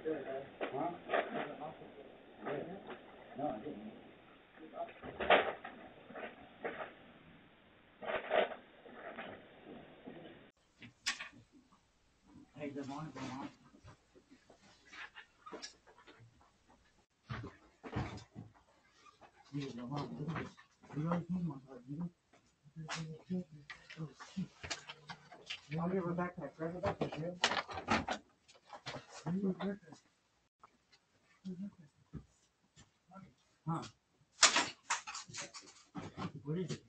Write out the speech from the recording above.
Huh? No, I didn't. Hey, good morning, Grandma. Yeah, Grandma, look at this. You always need one, but you I'll give her backpack. Grab her backpack, yeah? Huh? What is it?